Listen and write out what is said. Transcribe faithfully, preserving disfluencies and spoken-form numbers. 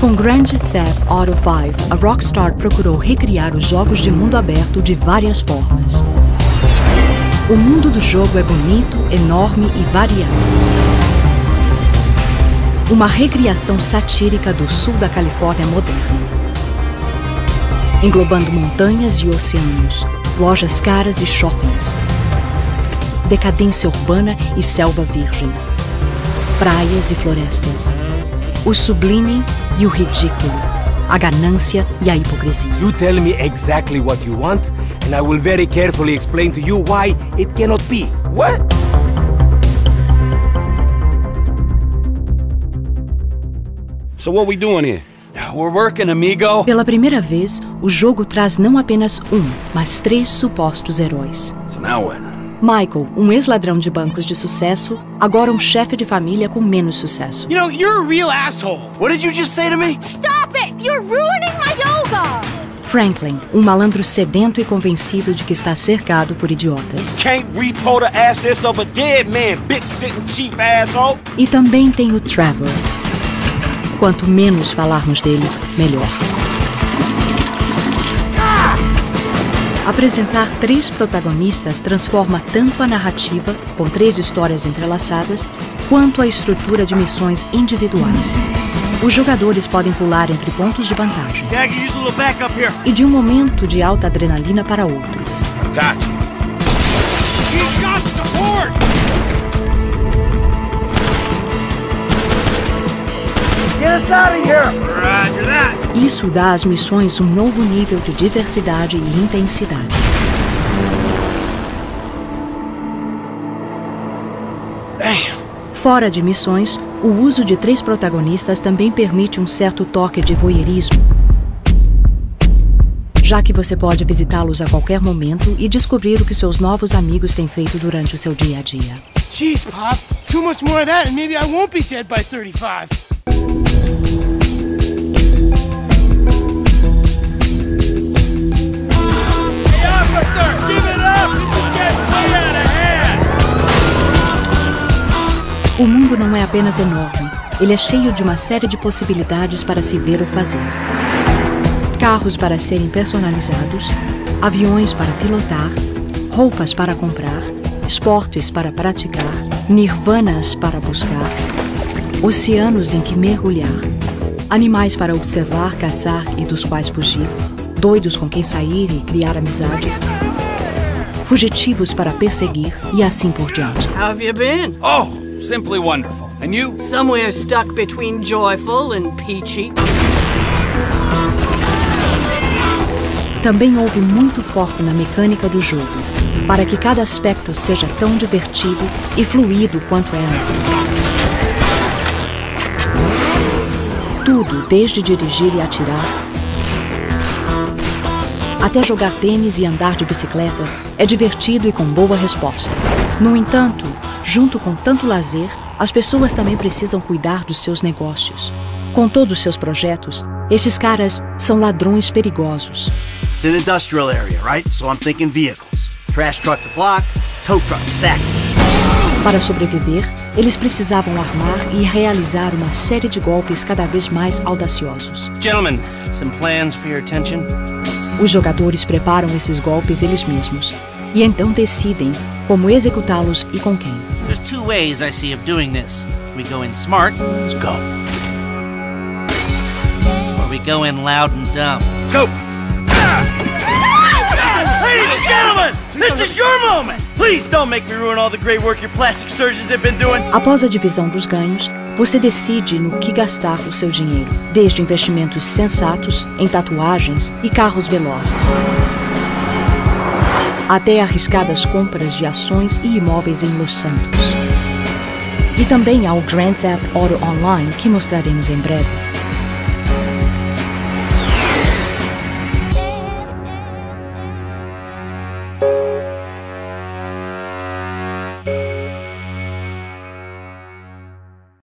Com Grand Theft Auto cinco, a Rockstar procurou recriar os jogos de mundo aberto de várias formas. O mundo do jogo é bonito, enorme e variado. Uma recriação satírica do sul da Califórnia moderna, englobando montanhas e oceanos, lojas caras e shoppings, decadência urbana e selva virgem, praias e florestas, o sublime e o ridículo, a ganância e a hipocrisia. You tell me exactly what you want, and I will very carefully explain to you why it cannot be. What? So what we doing here? We're working, amigo. Pela primeira vez, o jogo traz não apenas um, mas três supostos heróis. So now what? Michael, um ex-ladrão de bancos de sucesso, agora um chefe de família com menos sucesso. You know, you're a real asshole. What did you just say to me? Stop it! You're ruining my yoga! Franklin, um malandro sedento e convencido de que está cercado por idiotas. Can't repo the assets of a dead man, big sitting cheap asshole. E também tem o Trevor. Quanto menos falarmos dele, melhor. Apresentar três protagonistas transforma tanto a narrativa, com três histórias entrelaçadas, quanto a estrutura de missões individuais. Os jogadores podem pular entre pontos de vantagem e de um momento de alta adrenalina para outro. Isso dá às missões um novo nível de diversidade e intensidade. Fora de missões, o uso de três protagonistas também permite um certo toque de voyeurismo, já que você pode visitá-los a qualquer momento e descobrir o que seus novos amigos têm feito durante o seu dia a dia. Jeez, Pop. Too much more of that and maybe I won't be dead by thirty-five. O mundo não é apenas enorme, ele é cheio de uma série de possibilidades para se ver ou fazer. Carros para serem personalizados, aviões para pilotar, roupas para comprar, esportes para praticar, nirvanas para buscar, oceanos em que mergulhar, animais para observar, caçar e dos quais fugir, doidos com quem sair e criar amizades, fugitivos para perseguir e assim por diante. How have you been? Oh, simply wonderful. And you? Somewhere stuck between joyful and peachy. Também houve muito foco na mecânica do jogo, para que cada aspecto seja tão divertido e fluido quanto é amplo. Tudo, desde dirigir e atirar, até jogar tênis e andar de bicicleta, é divertido e com boa resposta. No entanto, junto com tanto lazer, as pessoas também precisam cuidar dos seus negócios. Com todos os seus projetos, esses caras são ladrões perigosos. It's an industrial area, right? So I'm thinking vehicles. Trash truck to block, tow truck to sack. Para sobreviver, eles precisavam armar e realizar uma série de golpes cada vez mais audaciosos. Gentlemen, some plans for your attention. Os jogadores preparam esses golpes eles mesmos e então decidem como executá-los e com quem. There's two ways I see of doing this. We go in smart. Let's go. Or we go in loud and dumb. Let's go. Ladies and gentlemen, this is your moment. Please don't make me ruin all the great work your plastic surgeons have been doing. Após a divisão dos ganhos, você decide no que gastar o seu dinheiro, desde investimentos sensatos em tatuagens e carros velozes, até arriscadas compras de ações e imóveis em Los Santos. E também ao Grand Theft Auto Online, que mostraremos em breve.